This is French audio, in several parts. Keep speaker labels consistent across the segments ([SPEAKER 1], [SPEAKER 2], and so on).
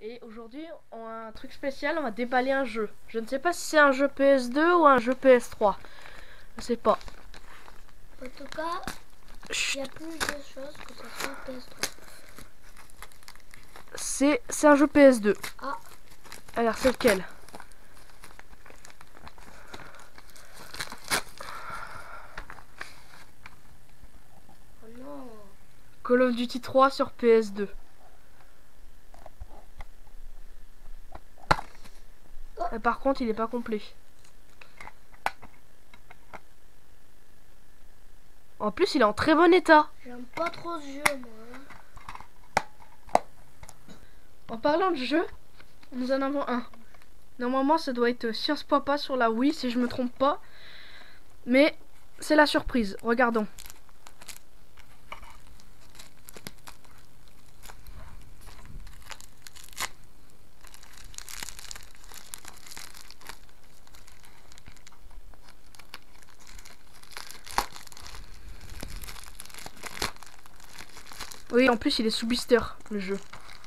[SPEAKER 1] Et aujourd'hui, on a un truc spécial, on va déballer un jeu. Je ne sais pas si c'est un jeu PS2 ou un jeu PS3. Je sais pas.
[SPEAKER 2] En tout cas, il y a plus de choses que ça soit PS3.
[SPEAKER 1] C'est un jeu PS2.
[SPEAKER 2] Ah.
[SPEAKER 1] Alors, c'est lequel?
[SPEAKER 2] Oh non.
[SPEAKER 1] Call of Duty 3 sur PS2.
[SPEAKER 2] Oh.
[SPEAKER 1] Et par contre, il est pas complet. En plus, il est en très bon état.
[SPEAKER 2] J'aime pas trop ce jeu, moi.
[SPEAKER 1] En parlant de jeu, nous en avons un. Normalement, ça doit être Science Papa sur la Wii, si je me trompe pas. Mais c'est la surprise. Regardons. Oui, en plus, il est sous blister, le jeu.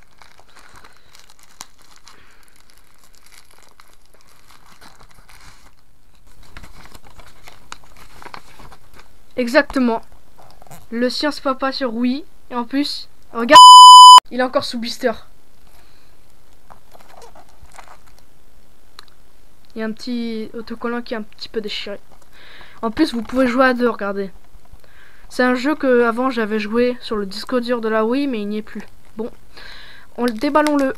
[SPEAKER 1] Exactement. Le Science Papa sur Wii. Et en plus, regarde, il est encore sous blister. Il y a un petit autocollant qui est un petit peu déchiré. En plus, vous pouvez jouer à deux, regardez. C'est un jeu que avant j'avais joué sur le disque dur de la Wii, mais il n'y est plus. Bon, on le déballons-le.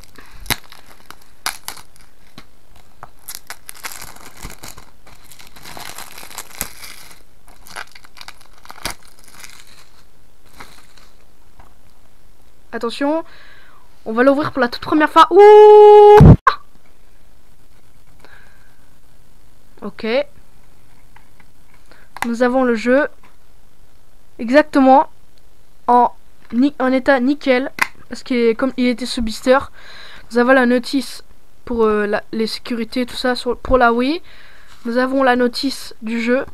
[SPEAKER 1] Attention, on va l'ouvrir pour la toute première fois. Ouh! Ok. Nous avons le jeu exactement en état nickel. Parce que comme il était sous blister, nous avons la notice pour les sécurités, tout ça pour la Wii. Nous avons la notice du jeu.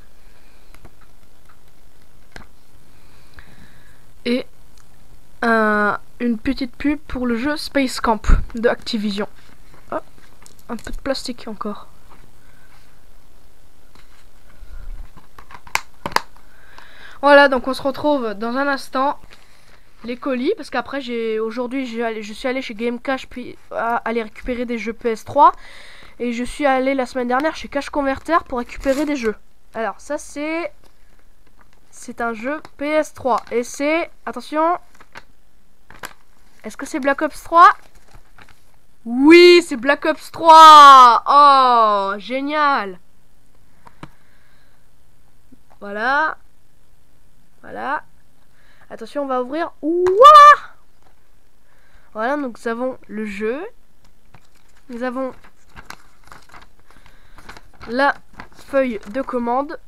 [SPEAKER 1] Et une petite pub pour le jeu Space Camp de Activision. Oh, un peu de plastique encore. Voilà, donc on se retrouve dans un instant. Les colis, parce qu'après aujourd'hui je suis allé chez Game Cash puis aller récupérer des jeux PS3. Et je suis allé la semaine dernière chez Cash Converter pour récupérer des jeux. Alors ça c'est un jeu PS3. Et c'est, attention, est-ce que c'est Black Ops 3? Oui, c'est Black Ops 3. Oh, génial. Voilà. Voilà. Attention, on va ouvrir. Ouah! Voilà, donc nous avons le jeu. Nous avons la feuille de commande.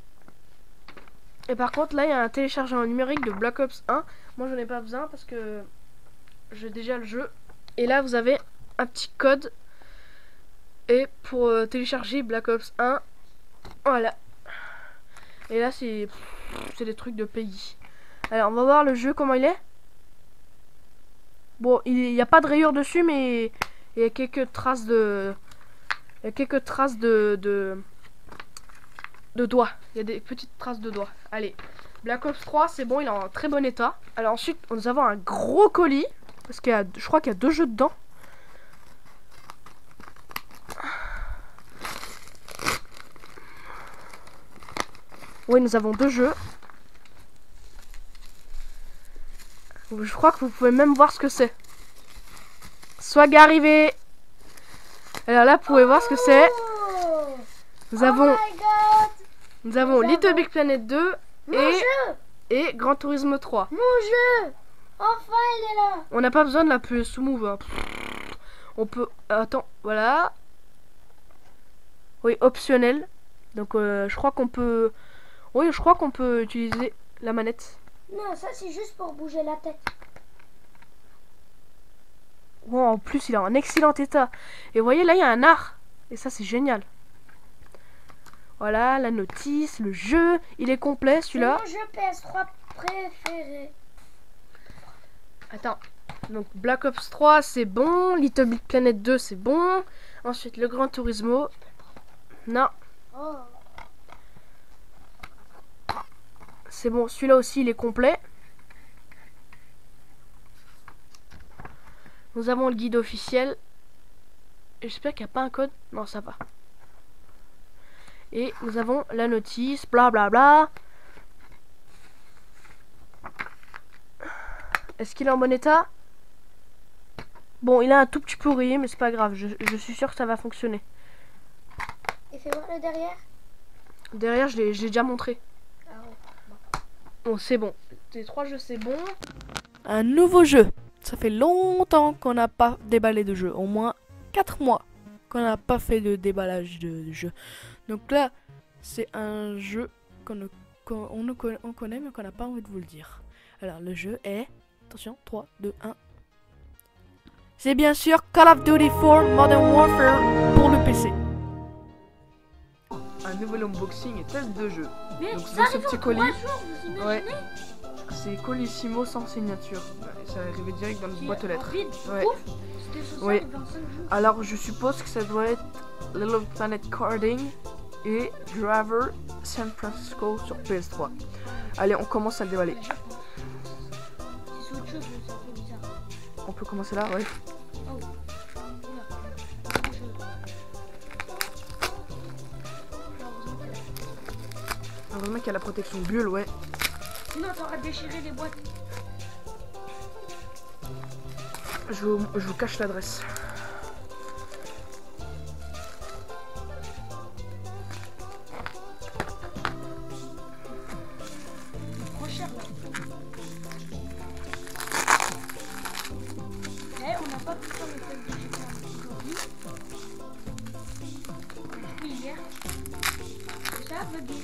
[SPEAKER 1] Et par contre, là, il y a un téléchargement numérique de Black Ops 1. Moi, j'en ai pas besoin parce que j'ai déjà le jeu. Et là, vous avez un petit code. Et pour télécharger Black Ops 1, voilà. Et là, c'est des trucs de pays. Alors, on va voir le jeu, comment il est. Bon, il n'y a pas de rayures dessus, mais il y a quelques traces de... Il y a quelques traces de doigts. Il y a des petites traces de doigts. Allez, Black Ops 3, c'est bon, il est en très bon état. Alors ensuite, nous avons un gros colis. Parce qu'il y a, je crois qu'il y a 2 jeux dedans. Oui, nous avons 2 jeux. Je crois que vous pouvez même voir ce que c'est. Swag arrivé. Alors là, vous pouvez voir ce que c'est. Nous avons Little Big Planet 2 et Gran Turismo 3.
[SPEAKER 2] Mon jeu! Enfin, il est là!
[SPEAKER 1] On n'a pas besoin de la PS Move. Hein. On peut... Attends, voilà. Oui, optionnel. Donc, je crois qu'on peut... Oui, je crois qu'on peut utiliser la manette.
[SPEAKER 2] Non, ça c'est juste pour bouger la tête.
[SPEAKER 1] Oh, en plus, il est en excellent état. Et vous voyez, là, il y a un art. Et ça, c'est génial. Voilà, la notice, le jeu. Il est complet, celui-là.
[SPEAKER 2] C'est mon jeu PS3 préféré.
[SPEAKER 1] Attends. Donc Black Ops 3 c'est bon, Little Big Planet 2 c'est bon. Ensuite le Gran Turismo. Non,
[SPEAKER 2] Oh.
[SPEAKER 1] c'est bon, celui-là aussi il est complet. Nous avons le guide officiel. J'espère qu'il n'y a pas un code. Non, ça va. Et nous avons la notice, blablabla. Est-ce qu'il est en bon état? Bon, il est un tout petit peu rouillé, mais c'est pas grave. Je suis sûr que ça va fonctionner.
[SPEAKER 2] Et fais voir le derrière.
[SPEAKER 1] Derrière, je l'ai déjà montré.
[SPEAKER 2] Ah ouais.
[SPEAKER 1] Bon, c'est bon. Les 3 jeux, c'est bon. Un nouveau jeu. Ça fait longtemps qu'on n'a pas déballé de jeu. Au moins 4 mois qu'on n'a pas fait de déballage de jeu. Donc là, c'est un jeu qu'on connaît, mais qu'on n'a pas envie de vous le dire. Alors, le jeu est... Attention, 3, 2, 1. C'est bien sûr Call of Duty 4 Modern Warfare pour le PC. Un nouvel unboxing et test de jeu.
[SPEAKER 2] Mais
[SPEAKER 1] Donc,
[SPEAKER 2] ça
[SPEAKER 1] dans ce
[SPEAKER 2] arrive en
[SPEAKER 1] petit
[SPEAKER 2] 3
[SPEAKER 1] colis.
[SPEAKER 2] jours, vous imaginez?
[SPEAKER 1] Ouais. C'est colissimo sans signature. Et ça arrivait direct dans notre boîte aux lettres.
[SPEAKER 2] Rapide.
[SPEAKER 1] Ouais.
[SPEAKER 2] Ouf. C'était censé
[SPEAKER 1] Ouais.
[SPEAKER 2] arriver en 5 jours.
[SPEAKER 1] Alors je suppose que ça doit être Little Planet Carding et Driver San Francisco sur PS3. Allez, on commence à le déballer.
[SPEAKER 2] Ouais, je pense. Si c'est autre chose, c'est un peu bizarre.
[SPEAKER 1] On peut commencer là, ouais.
[SPEAKER 2] Oh. Oula.
[SPEAKER 1] Heureusement qu'il y a la protection bulle, ouais.
[SPEAKER 2] Sinon, t'auras déchiré les boîtes.
[SPEAKER 1] Je vous cache l'adresse.
[SPEAKER 2] Trop cher là. Eh, on n'a pas pu faire le test de GTA aujourd'hui. Depuis hier. Et ça a bugué.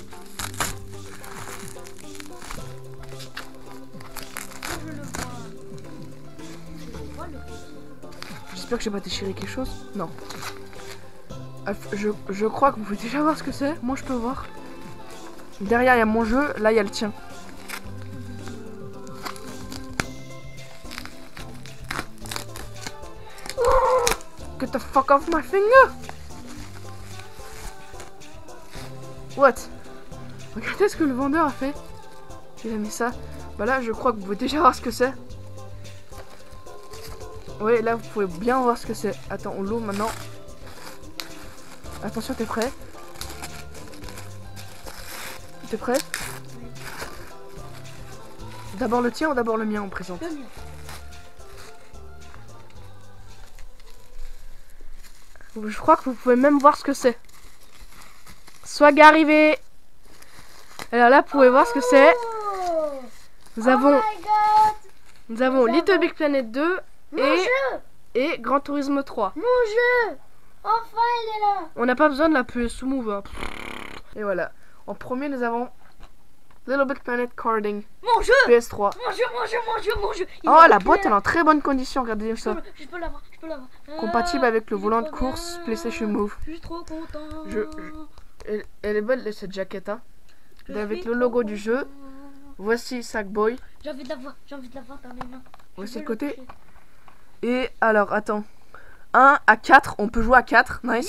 [SPEAKER 2] Je le vois. Je le vois le côté.
[SPEAKER 1] J'espère que j'ai pas déchiré quelque chose. Non. Je crois que vous pouvez déjà voir ce que c'est. Moi je peux voir. Derrière il y a mon jeu, là il y a le tien. Get the fuck off my finger! What? Regardez ce que le vendeur a fait. Il a mis ça. Bah là je crois que vous pouvez déjà voir ce que c'est. Oui, là vous pouvez bien voir ce que c'est. Attends, on l'ouvre maintenant. Attention, t'es prêt? T'es prêt? D'abord le tien ou d'abord le mien on présente?
[SPEAKER 2] Le mien.
[SPEAKER 1] Je crois que vous pouvez même voir ce que c'est. Swag arrivé. Alors là, vous pouvez voir ce que c'est.
[SPEAKER 2] Oh
[SPEAKER 1] Nous avons,
[SPEAKER 2] Oh my god!
[SPEAKER 1] nous avons Little Big Planet 2
[SPEAKER 2] Mon jeu!
[SPEAKER 1] et Gran Turismo 3.
[SPEAKER 2] Mon jeu! Enfin, il est là!
[SPEAKER 1] On n'a pas besoin de la PS Move. Hein. Et voilà. En premier, nous avons Little Big Planet Carding
[SPEAKER 2] Mon jeu!
[SPEAKER 1] PS3.
[SPEAKER 2] Mon jeu, mon jeu, mon jeu, mon jeu! Il
[SPEAKER 1] Oh,
[SPEAKER 2] est
[SPEAKER 1] la
[SPEAKER 2] clair.
[SPEAKER 1] boîte elle est en très bonne condition. Regardez ça.
[SPEAKER 2] Je peux l'avoir, je peux l'avoir.
[SPEAKER 1] Compatible avec le
[SPEAKER 2] il est
[SPEAKER 1] volant de
[SPEAKER 2] trop
[SPEAKER 1] course
[SPEAKER 2] bien.
[SPEAKER 1] PlayStation Move.
[SPEAKER 2] Je suis trop content.
[SPEAKER 1] Elle est belle cette jaquette. Hein.
[SPEAKER 2] Je
[SPEAKER 1] Avec
[SPEAKER 2] suis
[SPEAKER 1] le
[SPEAKER 2] trop
[SPEAKER 1] logo du
[SPEAKER 2] content.
[SPEAKER 1] jeu. Voici Sackboy.
[SPEAKER 2] J'ai envie de l'avoir dans mes mains.
[SPEAKER 1] Voici
[SPEAKER 2] Je
[SPEAKER 1] le
[SPEAKER 2] veux
[SPEAKER 1] côté.
[SPEAKER 2] toucher.
[SPEAKER 1] Et alors, attends. 1 à 4, on peut jouer à 4. Nice.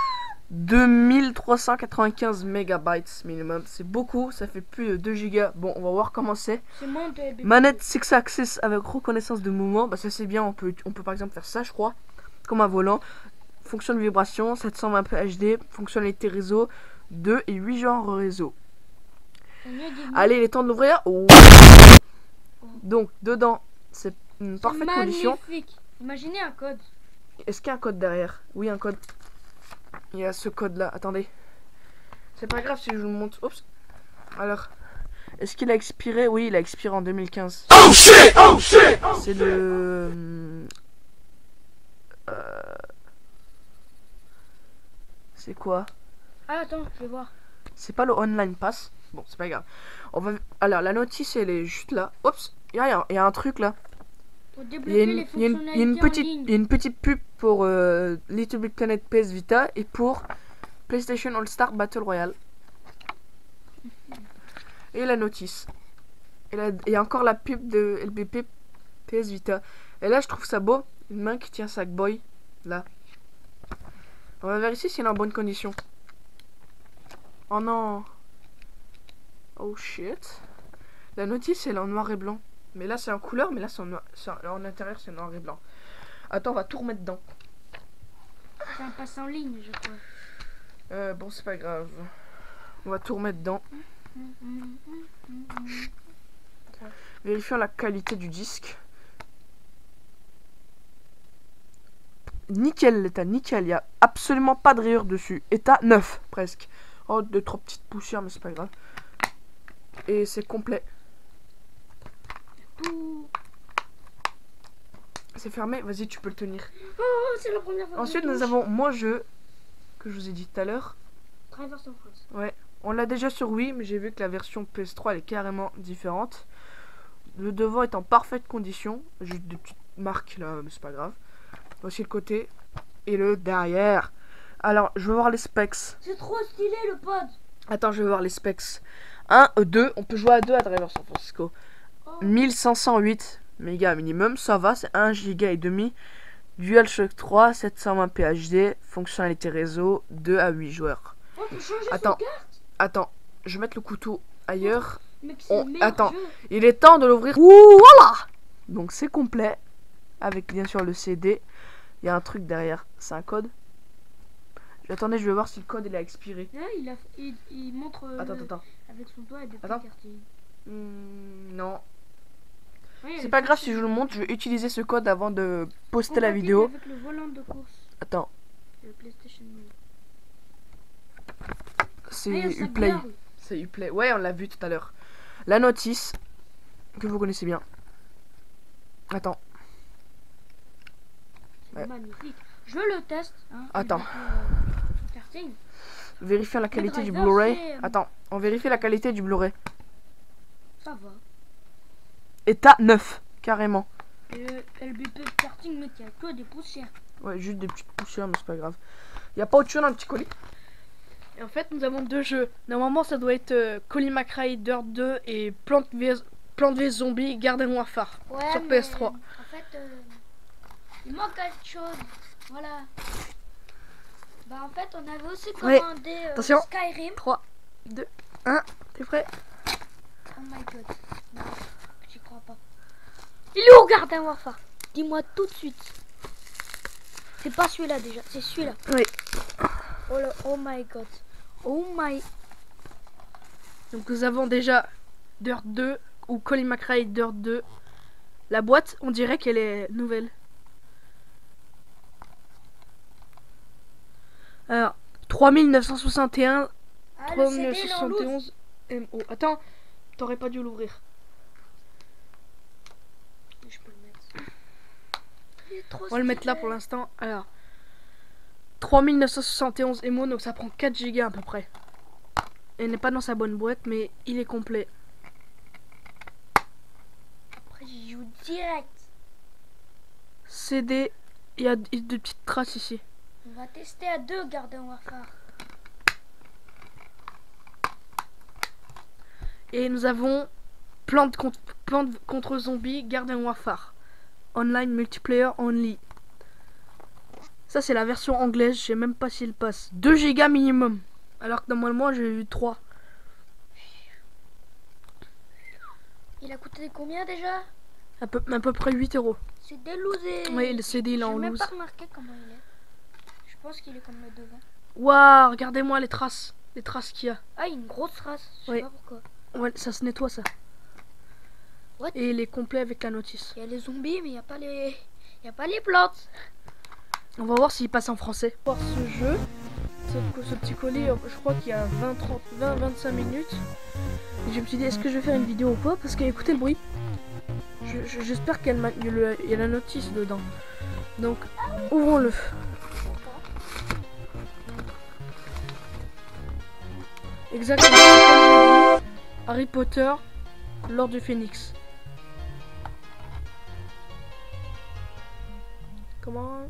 [SPEAKER 1] 2395 mégabytes minimum. C'est beaucoup, ça fait plus de 2 gigas. Bon, on va voir comment c'est.
[SPEAKER 2] C'est mon bébé.
[SPEAKER 1] Manette 6 axis avec reconnaissance de mouvement. Bah, ça c'est bien. On peut par exemple faire ça, je crois. Comme un volant. Fonction de vibration, 720p HD. Fonctionnalité réseau, 2 et 8 genres réseau.
[SPEAKER 2] C'est mieux dit.
[SPEAKER 1] Allez, il est temps de l'ouvrir. Oh. Donc, dedans, c'est une
[SPEAKER 2] C'est
[SPEAKER 1] parfaite condition.
[SPEAKER 2] magnifique. Imaginez un code.
[SPEAKER 1] Est-ce qu'il y a un code derrière? Oui, un code. Il y a ce code là. Attendez. C'est pas grave si je vous le montre. Oups. Alors. Est-ce qu'il a expiré? Oui, il a expiré en 2015. Oh shit! Oh shit! C'est le. C'est quoi?
[SPEAKER 2] Ah, attends, je vais voir.
[SPEAKER 1] C'est pas le online pass. Bon, c'est pas grave. On va. Alors, la notice, elle est juste là. Oups. Il y a un truc là.
[SPEAKER 2] Pour
[SPEAKER 1] Il y a
[SPEAKER 2] débloquer
[SPEAKER 1] une,
[SPEAKER 2] les
[SPEAKER 1] il y a une-
[SPEAKER 2] fonctionnalités
[SPEAKER 1] il y a une
[SPEAKER 2] en
[SPEAKER 1] petite,
[SPEAKER 2] ligne.
[SPEAKER 1] il y a une petite pub pour Little Big Planet PS Vita et pour PlayStation All Star Battle Royale. Et la notice. Et il y a encore la pub de LBP PS Vita. Et là, je trouve ça beau. Une main qui tient Sackboy. Là. On va vérifier s'il est en bonne condition. Oh non. Oh shit. La notice, elle est en noir et blanc. Mais là, c'est en couleur, mais là, c'est en, en intérieur, c'est noir et blanc. Attends, on va tout remettre dedans.
[SPEAKER 2] C'est un passe en ligne, je crois.
[SPEAKER 1] Bon, c'est pas grave. On va tout remettre dedans. Vérifions la qualité du disque. Nickel, l'état nickel. Il n'y a absolument pas de rayures dessus. État neuf, presque. Oh, 2-3 petites poussières, mais c'est pas grave. Et c'est complet. C'est fermé, vas-y, tu peux le tenir.
[SPEAKER 2] Oh, c'est la première fois.
[SPEAKER 1] Ensuite, nous avons mon jeu, que je vous ai dit tout à l'heure.
[SPEAKER 2] Traverse en France.
[SPEAKER 1] Ouais, on l'a déjà sur Wii, mais j'ai vu que la version PS3 elle est carrément différente. Le devant est en parfaite condition, juste des petites marques là, mais c'est pas grave. Voici le côté et le derrière. Alors, je vais voir les specs.
[SPEAKER 2] C'est trop stylé le pod.
[SPEAKER 1] Attends, je vais voir les specs. 1, 2, on peut jouer à 2 à travers San Francisco.
[SPEAKER 2] Oh.
[SPEAKER 1] 1508 mégas minimum, ça va, c'est 1 giga et demi. DualShock 3, 720 PHD, fonctionnalité réseau, 2 à 8 joueurs.
[SPEAKER 2] Oh, on peut changer
[SPEAKER 1] Attends.
[SPEAKER 2] son carte.
[SPEAKER 1] Attends, je vais mettre le couteau ailleurs.
[SPEAKER 2] Mec, c'est le meilleur
[SPEAKER 1] Attends,
[SPEAKER 2] jeu.
[SPEAKER 1] il est temps de l'ouvrir. Ouh, voilà. Donc c'est complet, avec bien sûr le CD. Il y a un truc derrière, c'est un code. Attendez, je vais voir si le code il a expiré.
[SPEAKER 2] Là, il montre
[SPEAKER 1] Attends.
[SPEAKER 2] avec son doigt et des
[SPEAKER 1] Attends.
[SPEAKER 2] petits quartiers.
[SPEAKER 1] Non.
[SPEAKER 2] Ouais,
[SPEAKER 1] C'est pas grave si je vous le montre, je vais utiliser ce code avant de poster la vidéo.
[SPEAKER 2] Avec le volant de course.
[SPEAKER 1] Attends,
[SPEAKER 2] Le PlayStation Move.
[SPEAKER 1] c'est
[SPEAKER 2] Ah, il y a
[SPEAKER 1] Uplay.
[SPEAKER 2] Sackboy.
[SPEAKER 1] C'est Uplay. Ouais, on l'a vu tout à l'heure. La notice, que vous connaissez bien. Attends.
[SPEAKER 2] C'est
[SPEAKER 1] Ouais.
[SPEAKER 2] magnifique. Je le teste. Hein,
[SPEAKER 1] Attends.
[SPEAKER 2] avec, karting.
[SPEAKER 1] Vérifions la qualité du
[SPEAKER 2] driver,
[SPEAKER 1] Blu-ray.
[SPEAKER 2] c'est-
[SPEAKER 1] Attends, on vérifie la qualité du Blu-ray.
[SPEAKER 2] Ça va.
[SPEAKER 1] État 9, carrément.
[SPEAKER 2] Et le LBP de karting, mec, il y a que des poussières.
[SPEAKER 1] Ouais, juste des petites poussières, mais c'est pas grave. Y a pas autre chose dans le petit colis? Et en fait, nous avons deux jeux. Normalement, ça doit être Colin McRae Dirt 2 et Plante vs Zombie Garden Warfare
[SPEAKER 2] Ouais,
[SPEAKER 1] sur
[SPEAKER 2] mais
[SPEAKER 1] PS3.
[SPEAKER 2] en fait, il manque quelque chose. Voilà. Bah, en fait, on avait aussi
[SPEAKER 1] Ouais.
[SPEAKER 2] commandé
[SPEAKER 1] Attention.
[SPEAKER 2] Skyrim.
[SPEAKER 1] 3, 2, 1, t'es prêt?
[SPEAKER 2] Oh my god. Non, j'y crois pas. Il est où Garden Warfare? Dis-moi tout de suite. C'est pas celui-là déjà, c'est celui-là.
[SPEAKER 1] Oui.
[SPEAKER 2] Oh, oh my god. Oh my.
[SPEAKER 1] Donc nous avons déjà Dirt 2 ou Colin McRae Dirt 2. La boîte, on dirait qu'elle est nouvelle. Alors, 3961,
[SPEAKER 2] Ah, le CD, il est en loose.
[SPEAKER 1] 3971 MO. Attends, t'aurais pas dû l'ouvrir.
[SPEAKER 2] Je peux le mettre. Il est trop
[SPEAKER 1] On va le mettre là
[SPEAKER 2] stylé.
[SPEAKER 1] pour l'instant. Alors, 3971 MO, donc ça prend 4 Go à peu près. Il n'est pas dans sa bonne boîte, mais il est complet.
[SPEAKER 2] Après, j'y joue direct.
[SPEAKER 1] CD, il y a des petites traces ici.
[SPEAKER 2] On va tester à 2 Garden Warfare.
[SPEAKER 1] Et nous avons Plante contre Zombie Garden Warfare. Online multiplayer only. Ça c'est la version anglaise, je sais même pas s'il passe. 2 Go minimum. Alors que normalement j'ai eu 3.
[SPEAKER 2] Il a coûté combien déjà?
[SPEAKER 1] À peu près 8 €.
[SPEAKER 2] C'est délousé.
[SPEAKER 1] Oui, le CD il est en
[SPEAKER 2] J'ai même
[SPEAKER 1] loose.
[SPEAKER 2] pas remarqué comment il est. Je pense qu'il est comme le devant.
[SPEAKER 1] Waouh, regardez-moi les traces. Les traces qu'il y a.
[SPEAKER 2] Ah, il y a une grosse trace. Je sais
[SPEAKER 1] Oui.
[SPEAKER 2] pas pourquoi.
[SPEAKER 1] Ouais, ça se nettoie ça.
[SPEAKER 2] What?
[SPEAKER 1] Et il est complet avec la notice.
[SPEAKER 2] Il y a les zombies, mais il n'y a pas les. Il y a pas les plantes.
[SPEAKER 1] On va voir s'il passe en français. Voir ce jeu, ce petit colis, je crois qu'il y a 20-25 minutes. Et je me suis dit, est-ce que je vais faire une vidéo ou pas? Parce qu'écoutez le bruit. J'espère qu'il y a la notice dedans. Donc, ouvrons-le. Exactement. Comme j'ai dit, Harry Potter, l'Ordre du Phénix. Comment?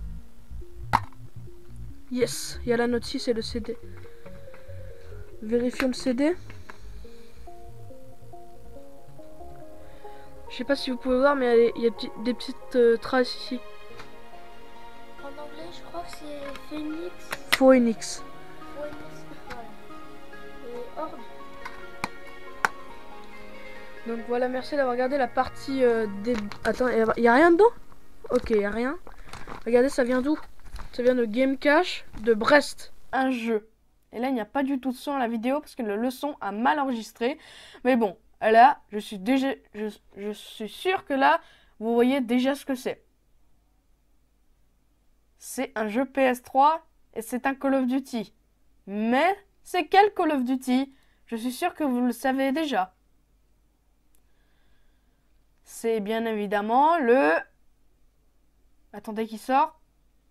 [SPEAKER 1] Yes, il y a la notice et le CD. Vérifions le CD. Je sais pas si vous pouvez voir, mais il y a des petites traces ici.
[SPEAKER 2] En anglais, je crois que c'est Phoenix.
[SPEAKER 1] Phoenix.
[SPEAKER 2] Phoenix, voilà. Et Horde.
[SPEAKER 1] Donc voilà, merci d'avoir regardé la partie des... Attends, il y a rien dedans? Ok, il y a rien. Regardez, ça vient d'où? Ça vient de Game Cache de Brest. Un jeu. Et là, il n'y a pas du tout de son à la vidéo parce que le son a mal enregistré. Mais bon, là, je suis sûr que là, vous voyez déjà ce que c'est. C'est un jeu PS3 et c'est un Call of Duty. Mais c'est quel Call of Duty? Je suis sûr que vous le savez déjà. C'est bien évidemment le... Attendez qu'il sort.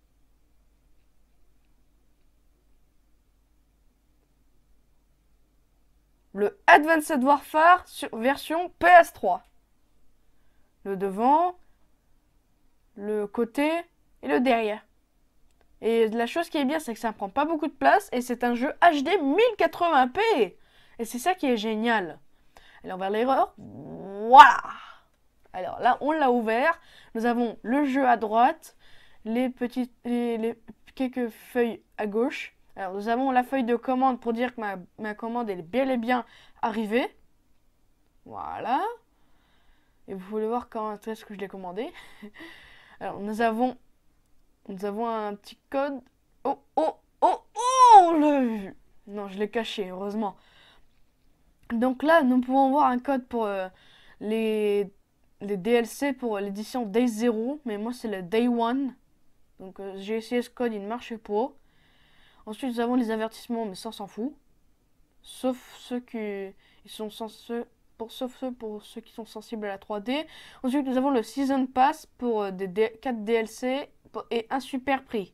[SPEAKER 1] Le Advanced Warfare version PS3. Le devant, le côté et le derrière. Et la chose qui est bien, c'est que ça ne prend pas beaucoup de place et c'est un jeu HD 1080p. Et c'est ça qui est génial. Alors vers l'erreur, voilà. Alors là, on l'a ouvert. Nous avons le jeu à droite, les quelques feuilles à gauche. Alors nous avons la feuille de commande pour dire que ma commande est bel et bien arrivée. Voilà. Et vous pouvez voir quand est-ce que je l'ai commandé. Alors nous avons un petit code. Oh, oh, oh, oh, on l'a vu. Non, je l'ai caché, heureusement. Donc là, nous pouvons voir un code pour les DLC pour l'édition Day 0. Mais moi, c'est le Day 1. Donc j'ai essayé ce code, il ne marchait pas. Ensuite, nous avons les avertissements, mais ça, on s'en fout. Sauf ceux qui sont pour ceux qui sont sensibles à la 3D. Ensuite, nous avons le Season Pass pour 4 DLC et un super prix.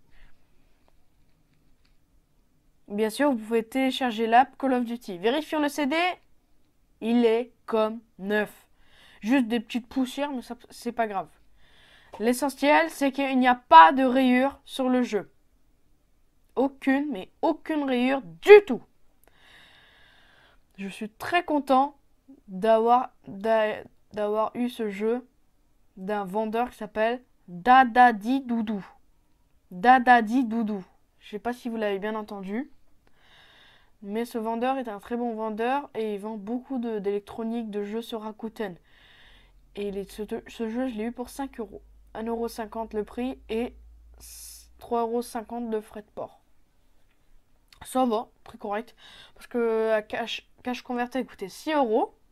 [SPEAKER 1] Bien sûr, vous pouvez télécharger l'app Call of Duty. Vérifions le CD. Il est comme neuf. Juste des petites poussières, mais ça, c'est pas grave. L'essentiel, c'est qu'il n'y a pas de rayures sur le jeu. Aucune, mais aucune rayure du tout. Je suis très content d'avoir eu ce jeu d'un vendeur qui s'appelle Dadadi Doudou. Dadadi Doudou. Je sais pas si vous l'avez bien entendu. Mais ce vendeur est un très bon vendeur et il vend beaucoup d'électronique, de jeux sur Rakuten. Et ce jeu, je l'ai eu pour 5 euros. 1,50€ le prix et 3,50€ de frais de port. Ça va, très correct. Parce que Cash Converter coûtait 6 euros.